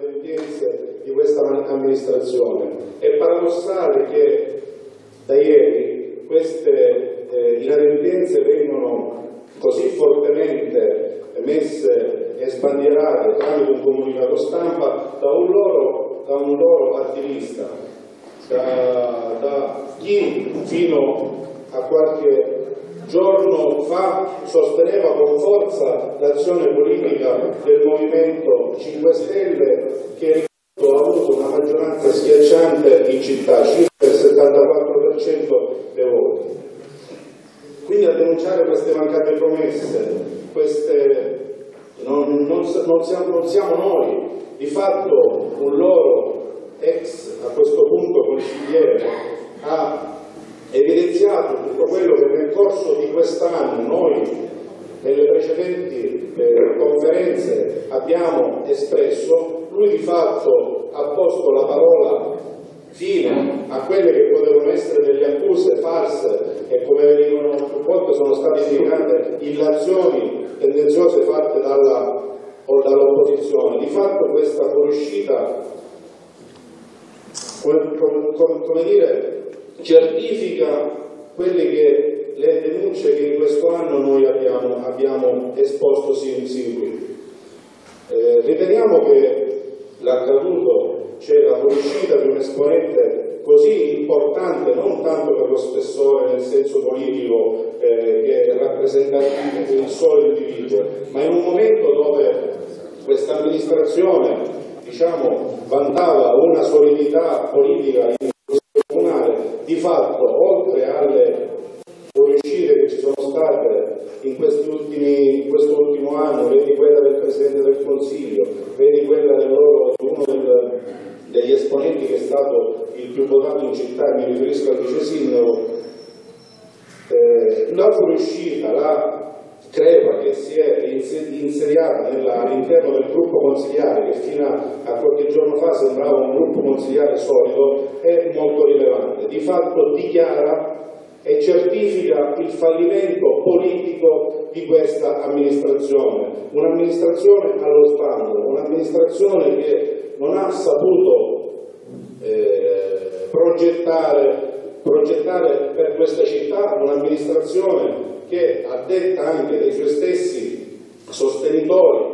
inadempienze di questa amministrazione. È paradossale che da ieri queste inadempienze vengono così fortemente messe e sbandierate tramite un comunicato stampa da un loro attivista, da chi fino a qualche giorno fa sosteneva con forza l'azione politica del Movimento 5 Stelle, che ha avuto una maggioranza schiacciante in città, circa il 74% dei voti. Quindi a denunciare queste mancate promesse, non siamo noi. Di fatto un loro ex, a questo punto consigliere, ha evidenziato tutto quello che nel corso di quest'anno noi nelle precedenti conferenze abbiamo espresso. Lui di fatto ha posto la parola fine a quelle che potevano essere delle accuse false e, come venivano più volte sono state indicate, illazioni tendenziose fatte dall'opposizione. Di fatto questa fuoriuscita, come dire, certifica le denunce che in questo anno noi abbiamo esposto sin qui. Riteniamo che l'accaduto, cioè la fuoriuscita di un esponente così importante, non tanto per lo spessore nel senso politico che rappresenta il solo individuo, ma in un momento dove questa amministrazione, diciamo, vantava una solidità politica in comunale, di fatto, oltre alle fuoriuscite che ci sono state in questo ultimo anno, vedi quella del Presidente del Consiglio, vedi quella di uno degli esponenti che è stato il più votato in città, mi riferisco al vice sindaco, la fuoriuscita, la crepa che si è insediata all'interno del gruppo consiliare, che fino a qualche giorno fa sembrava un gruppo consiliare solido, è molto rilevante. Di fatto dichiara e certifica il fallimento politico di questa amministrazione, un'amministrazione allo sbando, un'amministrazione che non ha saputo progettare per questa città, un'amministrazione che, a detta anche dei suoi stessi sostenitori,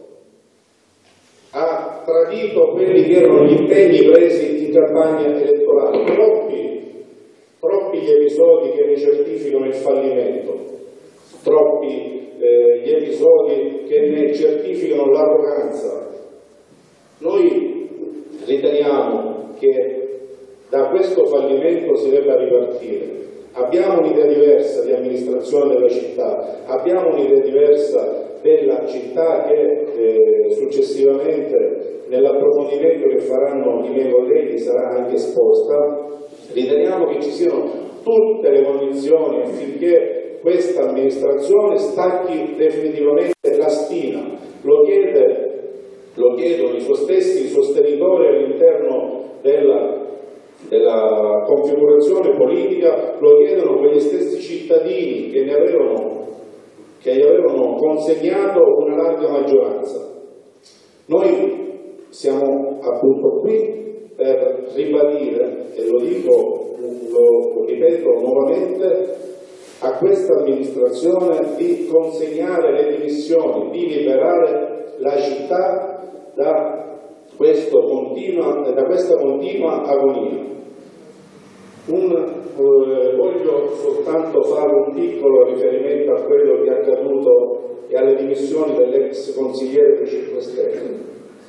ha tradito quelli che erano gli impegni presi in campagna elettorale. Troppi gli episodi che ne certificano il fallimento, troppi gli episodi che ne certificano l'arroganza. Noi riteniamo che da questo fallimento si debba ripartire. Abbiamo un'idea diversa di amministrazione della città, abbiamo un'idea diversa della città che successivamente nell'approfondimento che faranno i miei colleghi sarà anche esposta. Riteniamo che ci siano tutte le condizioni affinché questa amministrazione stacchi definitivamente la spina. Lo chiedono i suoi stessi sostenitori all'interno della configurazione politica, lo chiedono quegli stessi cittadini che gli avevano consegnato una larga maggioranza. Noi siamo appunto qui per ribadire, e lo ripeto nuovamente, a questa amministrazione di consegnare le dimissioni, di liberare la città da questa continua agonia. Voglio soltanto fare un piccolo riferimento a quello che è accaduto e alle dimissioni dell'ex consigliere dei 5 Stelle.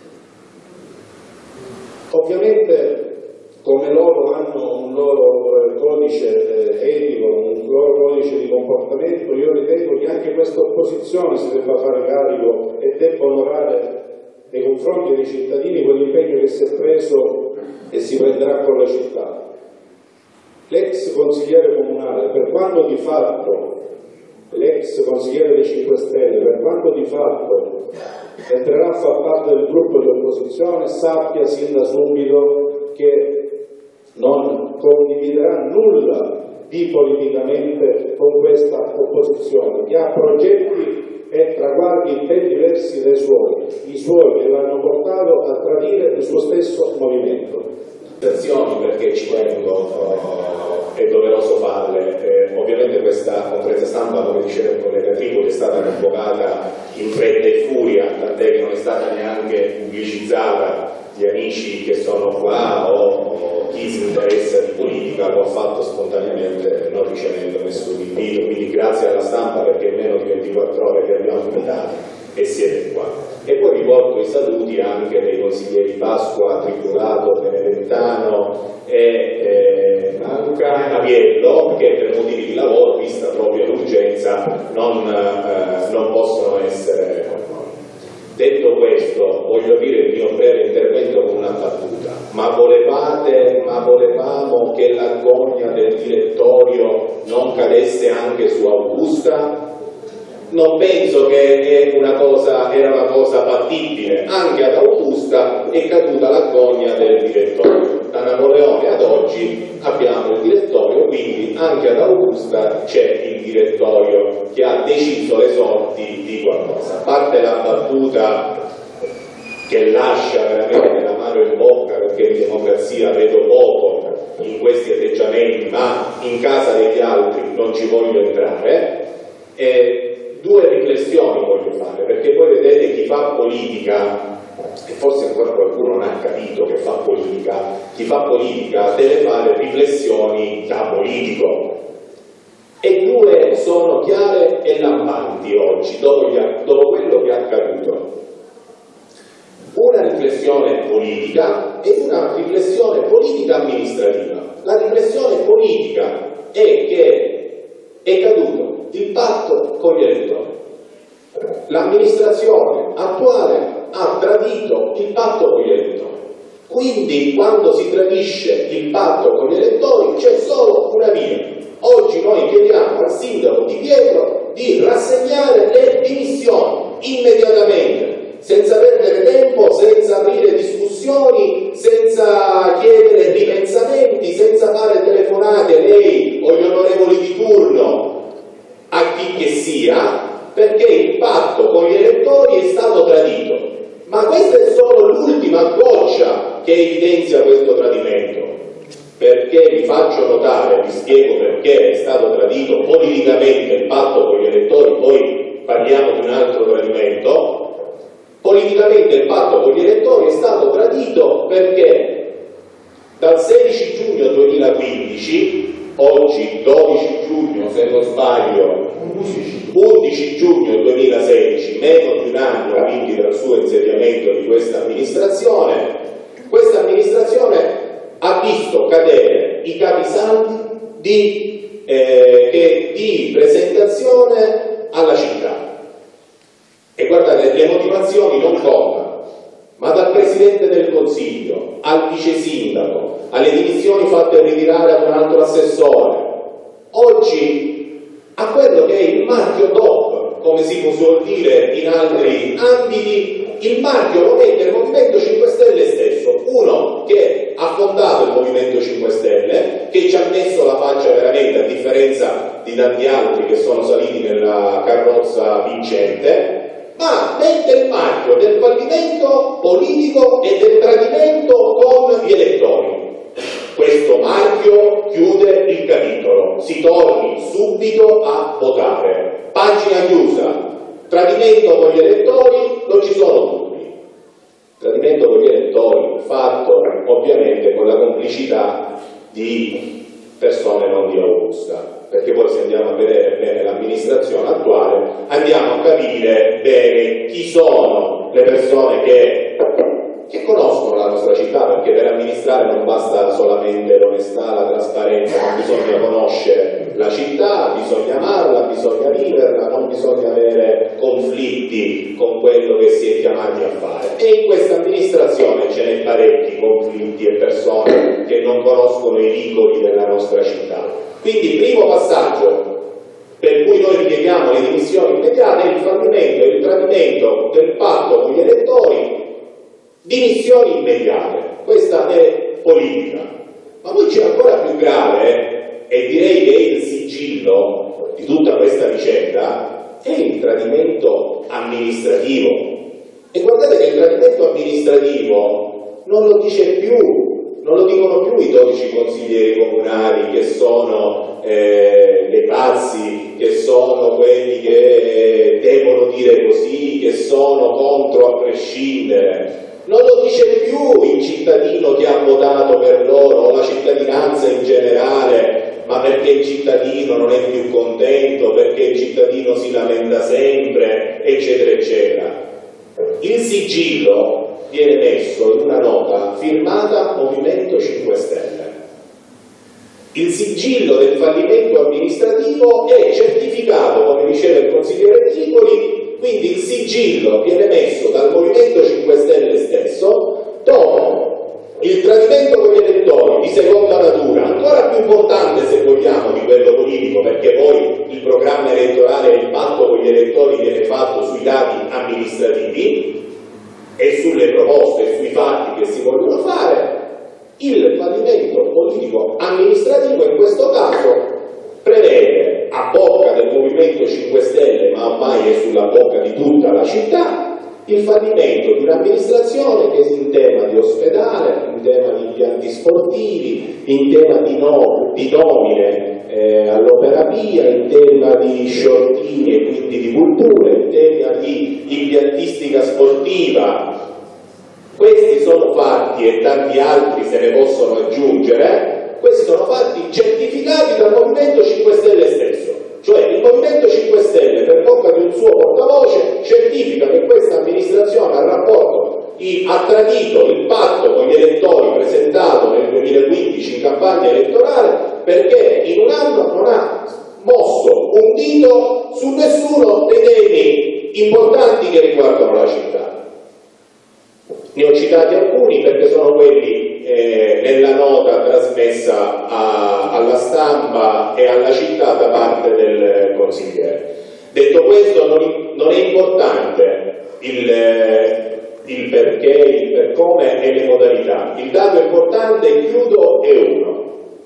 Ovviamente, come loro hanno un loro codice etico, un loro codice di comportamento, io ritengo che anche questa opposizione si debba fare carico e debba onorare nei confronti dei cittadini quell'impegno che si è preso e si prenderà con la città. L'ex consigliere comunale, per quanto di fatto, l'ex consigliere dei 5 Stelle, per quanto di fatto entrerà a far parte del gruppo di opposizione, sappia sin da subito che non condividerà nulla di politicamente con questa opposizione, che ha progetti e traguardi ben diversi dai suoi, i suoi che l'hanno portato a tradire il suo stesso movimento. Perché ci tengo, è doveroso farle. Ovviamente questa conferenza stampa, come diceva il collega Tripoli, è stata convocata in fretta e furia, tant'è che non è stata neanche pubblicizzata. Gli amici che sono qua o chi si interessa di politica lo ha fatto spontaneamente, non ricevendo nessun invito, quindi grazie alla stampa perché in meno di 24 ore che abbiamo invitato e siete qua. E poi riporto i saluti anche dei consiglieri Pasqua, Tribulato, Beneventano e Manca, Aviello, che per motivi di lavoro, vista proprio l'urgenza, non possono essere con noi. Detto questo, voglio dire il mio breve intervento con una battuta. Ma volevamo che la gogna del direttorio non cadesse anche su Augusta? Non penso che era una cosa fattibile. Anche ad Augusta è caduta la gogna del direttorio. Da Napoleone ad oggi abbiamo il direttorio, quindi anche ad Augusta c'è il direttorio che ha deciso le sorti di qualcosa. A parte la battuta che lascia veramente l'amaro in bocca, perché di democrazia vedo poco in questi atteggiamenti, ma in casa degli altri non ci voglio entrare. Due riflessioni voglio fare, perché poi vedete chi fa politica, e forse ancora qualcuno non ha capito che fa politica, chi fa politica deve fare riflessioni da politico. E due sono chiare e lampanti oggi, dopo quello che è accaduto. Una riflessione politica e una riflessione politica amministrativa. La riflessione politica è che è caduto il patto con gli elettori. L'amministrazione attuale ha tradito il patto con gli elettori. Quindi quando si tradisce il patto con gli elettori c'è solo una via. Oggi noi chiediamo al sindaco Di Pietro di rassegnare le dimissioni immediatamente, senza perdere tempo, senza aprire discussioni, senza chiedere ripensamenti, senza fare telefonate lei o gli onorevoli di turno a chi che sia, perché il patto con gli elettori è stato tradito. Ma questa è solo l'ultima goccia che evidenzia questo tradimento, perché vi faccio notare, vi spiego perché è stato tradito politicamente il patto con gli elettori, poi parliamo di un altro tradimento. Politicamente il patto con gli elettori è stato tradito perché dal 16 giugno 2015, oggi 12 giugno se non sbaglio, 11 giugno 2016, meno di un anno quindi dal suo insediamento di questa amministrazione ha visto cadere i capisaldi di presentazione alla città. E guardate, le motivazioni non contano, ma dal Presidente del Consiglio, al Vice Sindaco, alle dimissioni fatte ritirare ad un altro assessore, oggi a quello che è il marchio DOP, come si può dire in altri ambiti, il marchio lo mette il Movimento 5 Stelle stesso, uno che ha fondato il Movimento 5 Stelle, che ci ha messo la faccia veramente, a differenza di tanti altri che sono saliti nella carrozza vincente, ma mette il marchio del fallimento politico e del tradimento con gli elettori. Questo marchio chiude il capitolo, si torni subito a votare. Pagina chiusa. Tradimento con gli elettori non ci sono dubbi. Tradimento con gli elettori fatto ovviamente con la complicità di persone non di Augusta, perché poi se andiamo a vedere bene l'amministrazione attuale andiamo a capire bene chi sono le persone che conoscono la nostra città, perché per amministrare non basta solamente l'onestà, la trasparenza, ma bisogna conoscere la città, bisogna amarla, bisogna viverla, non bisogna avere conflitti con quello che si è chiamati a fare. E in questa amministrazione ce n'è parecchi conflitti e persone che non conoscono i vicoli della nostra città. Quindi primo passaggio per cui noi richiediamo le dimissioni immediate è il fallimento e il tradimento del patto con gli elettori. Dimissioni immediate, questa è politica. Ma poi c'è ancora più grave, e direi che è il sigillo di tutta questa vicenda, è il tradimento amministrativo. E guardate che il tradimento amministrativo non lo dice più, non lo dicono più i 12 consiglieri comunali che sono dei pazzi, che sono quelli che devono dire così, che sono contro a prescindere. Non lo dice più il cittadino che ha votato per loro, o la cittadinanza in generale, ma perché il cittadino non è più contento, perché il cittadino si lamenta sempre, eccetera, eccetera. Il sigillo viene messo in una nota firmata Movimento 5 Stelle. Il sigillo del fallimento amministrativo è certificato, come diceva il consigliere Tripoli, quindi il sigillo viene messo dal Movimento 5 Stelle stesso, dopo il tradimento con gli elettori di seconda natura, ancora più importante se vogliamo di quello politico, perché poi il programma elettorale e il patto con gli elettori viene fatto sui dati amministrativi e sulle proposte e sui fatti che si vogliono fare. Il fallimento politico amministrativo in questo caso prevede, a bocca del Movimento 5 Stelle, ma ormai è sulla bocca di tutta la città, il fallimento di un'amministrazione che in tema di ospedale, in tema di impianti sportivi, in tema di nomine all'opera via, in tema di sciortini e quindi di cultura, in tema di impiantistica sportiva. Questi sono fatti, e tanti altri se ne possono aggiungere, questi sono fatti certificati dal Movimento 5 Stelle stesso. Cioè il Movimento 5 Stelle, per bocca di un suo portavoce, certifica che questa amministrazione ha tradito il patto con gli elettori presentato nel 2015 in campagna elettorale, perché in un anno non ha mosso un dito su nessuno dei temi importanti che riguardano la città. Ne ho citati alcuni perché sono quelli nella nota trasmessa alla stampa e alla città da parte del consigliere. Detto questo, non è importante il perché, il per come e le modalità. Il dato importante, e chiudo, è uno.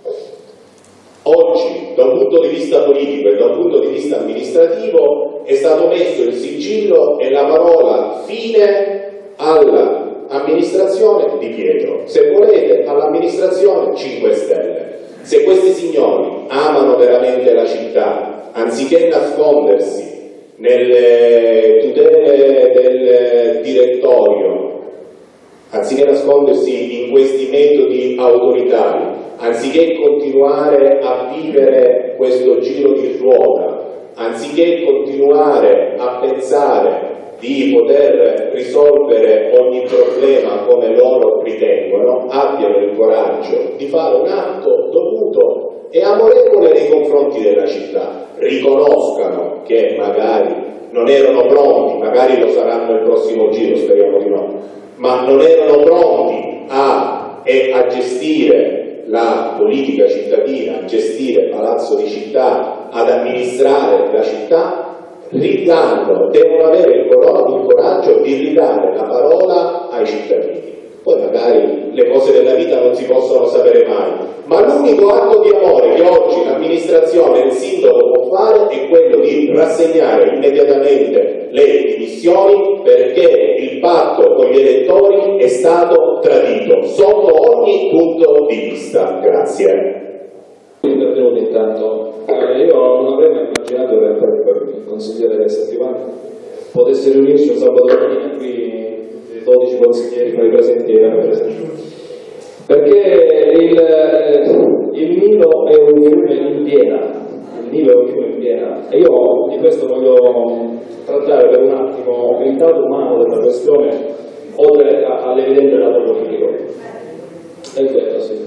Oggi, da un punto di vista politico e da un punto di vista amministrativo, è stato messo il sigillo e la parola fine all'amministrazione Di Pietro, se volete all'amministrazione 5 Stelle. Se questi signori amano veramente la città, anziché nascondersi nelle tutele del direttorio, anziché nascondersi in questi metodi autoritari, anziché continuare a vivere questo giro di ruota, anziché continuare a pensare di poter risolvere ogni problema come loro ritengono, abbiano il coraggio di fare un atto dovuto e amorevole nei confronti della città, riconoscano che magari non erano pronti, magari lo saranno il prossimo giro, speriamo di no, ma non erano pronti a gestire la politica cittadina, a gestire Palazzo di Città, ad amministrare la città. Devono avere il coraggio di ridare la parola ai cittadini. Poi magari le cose della vita non si possono sapere mai, ma l'unico atto di amore che oggi l'amministrazione e il sindaco può fare è quello di rassegnare immediatamente le dimissioni, perché il patto con gli elettori è stato tradito sotto ogni punto di vista. Grazie. Intervenuto intanto. Io non avrei mai immaginato in realtà che il consigliere Settimani potesse riunirsi un sabato mattina qui 12 consiglieri fra i presenti e i non presenti, perché il Nilo è un fiume in piena, e io di questo voglio trattare per un attimo il dato umano della questione, oltre all'evidente dato politico. È vero, sì.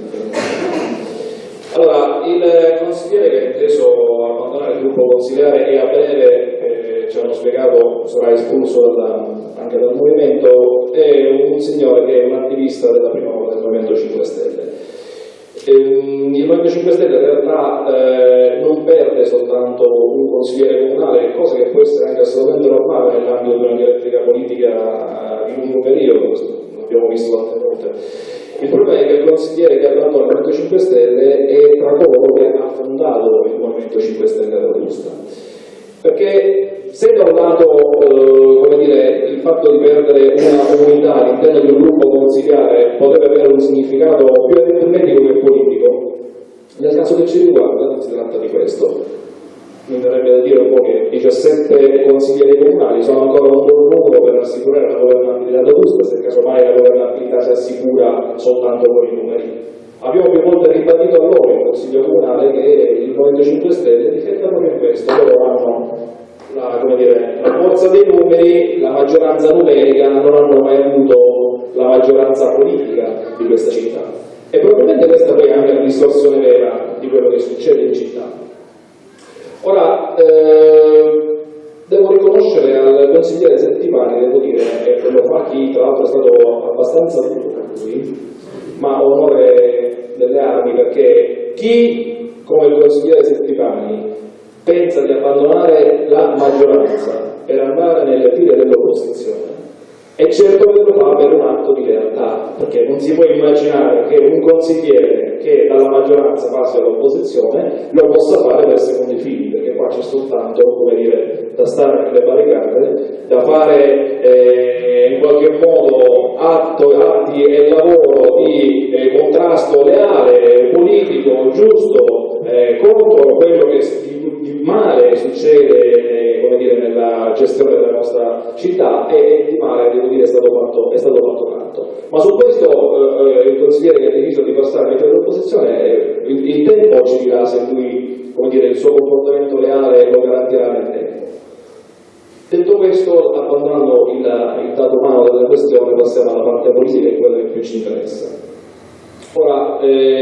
Allora, il consigliere che ha inteso abbandonare il gruppo consiliare e a breve, ci hanno spiegato, sarà espulso anche dal movimento, è un signore che è un attivista della prima ora del Movimento 5 Stelle. Il Movimento 5 Stelle in realtà non perde soltanto un consigliere comunale, cosa che può essere anche assolutamente normale nell'ambito di una dialettica politica di lungo periodo, l'abbiamo visto tante volte. Il problema è che il consigliere che ha dato il Movimento 5 Stelle è tra coloro che ha fondato il Movimento 5 Stelle ad Augusta. Perché se da un lato come dire, il fatto di perdere una comunità all'interno di un gruppo consigliare potrebbe avere un significato più aritmetico che politico. Nel caso che ci riguarda non si tratta di questo. Mi verrebbe da dire un po' che 17 consiglieri comunali sono ancora un buon numero per assicurare la governabilità d'Augusta, se casomai la governabilità si assicura soltanto con i numeri. Abbiamo più volte ribadito a loro in Consiglio Comunale che il Movimento 5 Stelle difende proprio in questo. Loro hanno la forza dei numeri, la maggioranza numerica, non hanno mai avuto la maggioranza politica di questa città. E probabilmente questa poi è anche la distorsione vera di quello che succede in città. Ora, devo riconoscere al consigliere Settimani, devo dire, e lo fa chi tra l'altro è stato abbastanza duro per lui, ma onore delle armi, perché chi come il consigliere Settimani pensa di abbandonare la maggioranza per andare nelle file dell'opposizione, è certo che lo fa per un atto di lealtà, perché non si può immaginare che un consigliere che dalla maggioranza passi all'opposizione lo possa fare per secondi fini, perché qua c'è soltanto, come dire, da stare nelle barricate, da fare in qualche modo atti e lavoro di contrasto leale, politico, giusto, contro quello che di male succede, come dire, nella gestione della nostra città, e di male, devo dire, è stato fatto tanto. Ma su questo il consigliere che ha deciso di passare per l'opposizione, il tempo ci dirà se lui, come dire, il suo comportamento leale lo garantirà nel tempo. Detto questo, abbandonando il dato umano della questione, passiamo alla parte politica, che è quella che più ci interessa. Ora,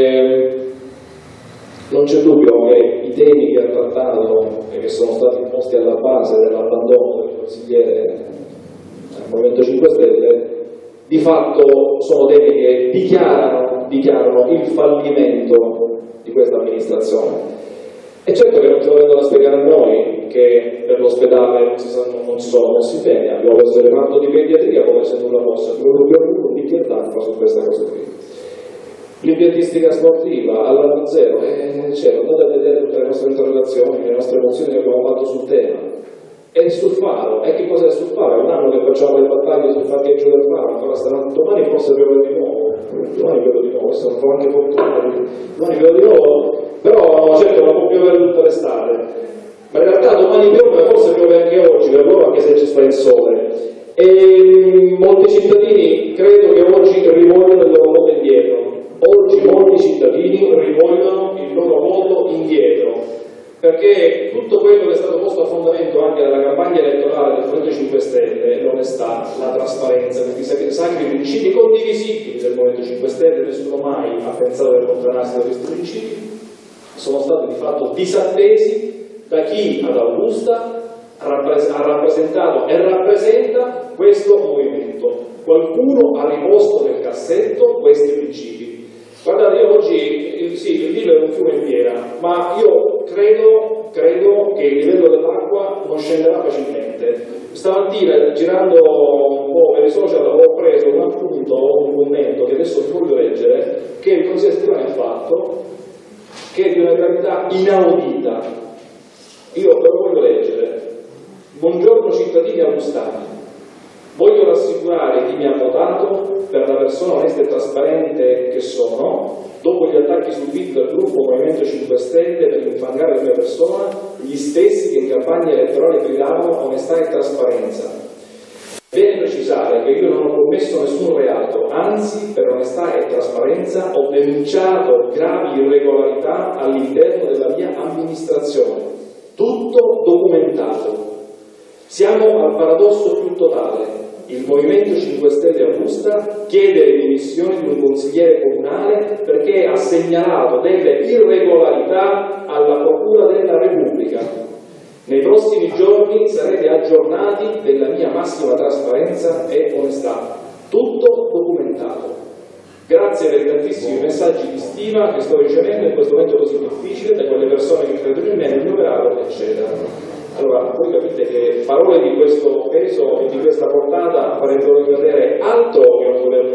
non c'è dubbio che i temi che ha trattato e che sono stati posti alla base dell'abbandono del consigliere del Movimento 5 Stelle di fatto sono temi che dichiarano il fallimento di questa amministrazione. E certo che non ce lo vengono a spiegare a noi che per l'ospedale non si sono mossi bene, abbiamo questo reparto di pediatria come se nulla fosse, abbiamo un bicchiere d'acqua su questa cosa qui. L'impiantistica sportiva all'anno zero, andate a vedere tutte le nostre interrogazioni, le nostre mozioni che abbiamo fatto sul tema. E sul faro, e che cosa è sul faro? È un anno che facciamo le battaglie sul parcheggio del faro, ancora domani forse piove di nuovo, questo non fa anche fortuna, domani piove di nuovo, però certo non può piovere tutta l'estate, ma in realtà domani piove, forse piove anche oggi, per loro anche se ci sta il sole. E molti cittadini credo che oggi rivogliono il loro voto indietro. Oggi molti cittadini rivogliono il loro voto indietro, perché tutto quello che è stato posto a fondamento anche dalla campagna elettorale del Movimento 5 Stelle, l'onestà, la trasparenza, questi sacri principi condivisibili del Movimento 5 Stelle, nessuno mai ha pensato di allontanarsi da questi principi, sono stati di fatto disattesi da chi ad Augusta ha rappresentato e rappresenta questo movimento. Qualcuno ha riposto nel cassetto questi principi. Guardate, io oggi, sì, il Nilo è un fiume in piena, ma io credo che il livello dell'acqua non scenderà facilmente. Stamattina, girando un po' per i social, ho preso un appunto, un commento che adesso vi voglio leggere, che il consigliere Settimani ha fatto, che è di una gravità inaudita. Io ve lo voglio leggere. Buongiorno cittadini augustani. Voglio rassicurare chi mi ha votato per la persona onesta e trasparente che sono, dopo gli attacchi subiti dal gruppo Movimento 5 Stelle per infangare la mia persona, gli stessi che in campagna elettorale gridavano onestà e trasparenza. Bene precisare che io non ho commesso nessun reato, anzi per onestà e trasparenza ho denunciato gravi irregolarità all'interno della mia amministrazione. Tutto documentato. Siamo al paradosso più totale. Il Movimento 5 Stelle Augusta chiede le dimissioni di un consigliere comunale perché ha segnalato delle irregolarità alla Procura della Repubblica. Nei prossimi giorni sarete aggiornati della mia massima trasparenza e onestà. Tutto documentato. Grazie per i tantissimi messaggi di stima che sto ricevendo in questo momento così difficile da quelle persone che credono in me, nel mio operato, eccetera. Allora, voi capite che parole di questo peso e di questa portata farebbero ricadere altro che un governo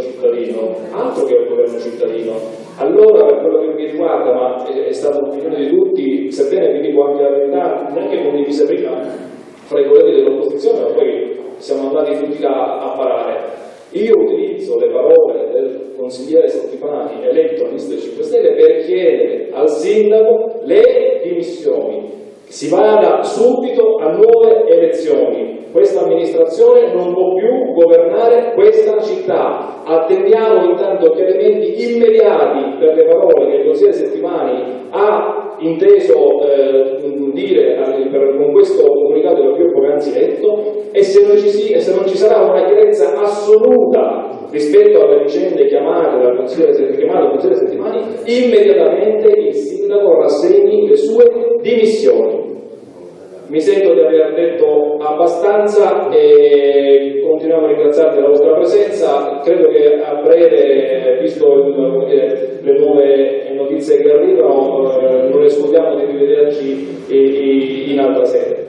cittadino, Allora, per quello che mi riguarda, ma è stata un'opinione di tutti, sebbene vi dico anche la verità, neanche condivisa prima fra i colleghi dell'opposizione, ma poi siamo andati tutti là a parare. Io utilizzo le parole del consigliere Settimani, eletto a lista 5 Stelle, per chiedere al sindaco le dimissioni. Si vada subito a nuove elezioni. Questa amministrazione non può più governare questa città. Attendiamo intanto chiarimenti immediati per le parole che il consigliere Settimani ha inteso dire con questo comunicato che ho poc'anzi letto, e se non ci sarà una chiarezza assoluta rispetto alle vicende chiamate dal consigliere Settimani, immediatamente il sindaco rassegni le sue dimissioni. Mi sento di aver detto abbastanza e continuiamo a ringraziarvi della vostra presenza. Credo che a breve, visto le nuove notizie che arrivano, non escludiamo di rivederci in altra sede.